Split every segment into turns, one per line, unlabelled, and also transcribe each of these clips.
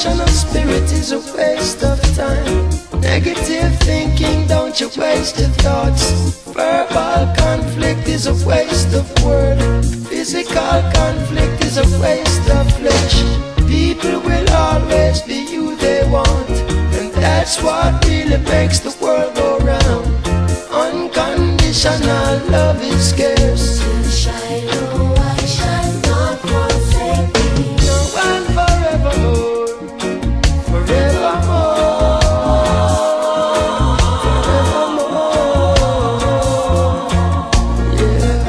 destruction of spirit is a waste of time. Negative thinking, don't you waste your thoughts. Verbal conflict is a waste of word. Physical conflict is a waste of flesh. People will always be who they want, and that's what really makes the world go round. Unconditional love is scarce.
Shiloh, I shall not forsake thee.
No one forevermore, forevermore, forevermore. Yeah.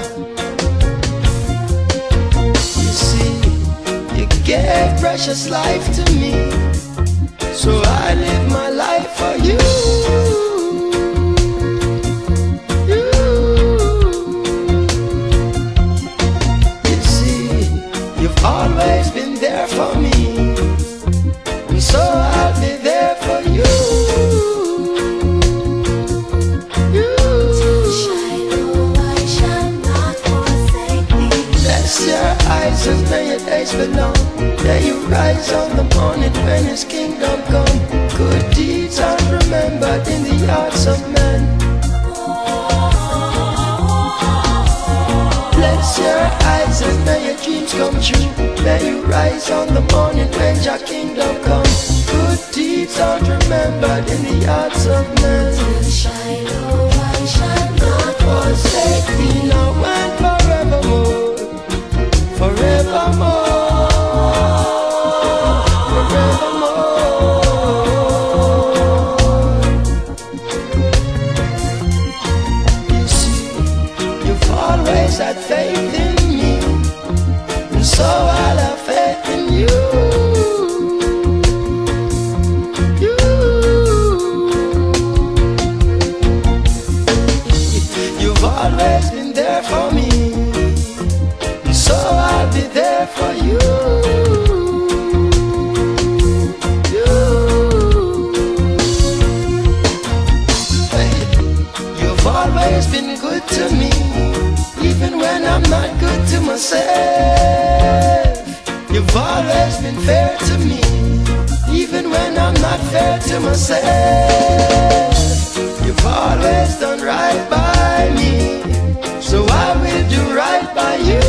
You see, you gave precious life to me, so I live my life for you. You've always been there for me, and so I'll be there for you.
Shiloh, I shall not forsake thee.
Bless your eyes and may your days belong. May you rise on the morning when his kingdom come. Good deeds are remembered in the hearts of men. Bless your eyes and may your dreams come true. May you rise on the morning when your kingdom comes. Good deeds are remembered in the hearts of men.
Shiloh, I shall not
Forsake me now and forevermore, forevermore, forevermore. You see, you've always had faith in me, and so I'll have faith in you. You've always been there for me, and so I'll be there for you. Hey, you've always been good to me, even when I'm not good to myself. You've always been fair to me, even when I'm not fair to myself. You've always done right by me, so I will do right by you.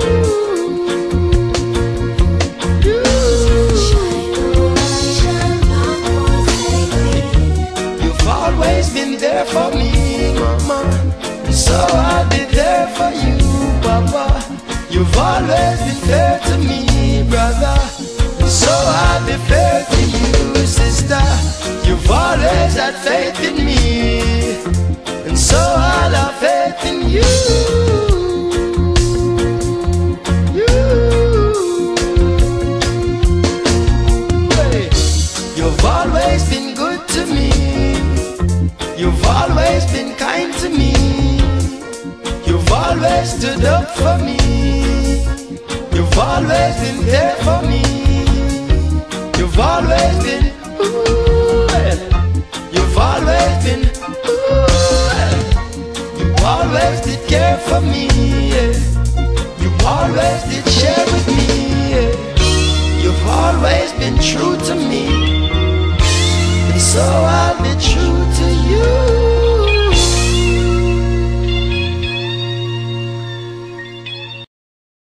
Shiloh, I shall not forsake thee.
You've always been there for me, mama, so I'll be there for you, papa. You've always been fair to me, brother, so I'll be fair to you, sister. You've always had faith in me, and so I'll have faith in you. Hey, you've always been good to me. You've always been kind to me. You've always stood up for me. You've always been there for me. You've always been, you've always been, you always did care for me. You always did share with me. You've always been true to me, and so I'll be true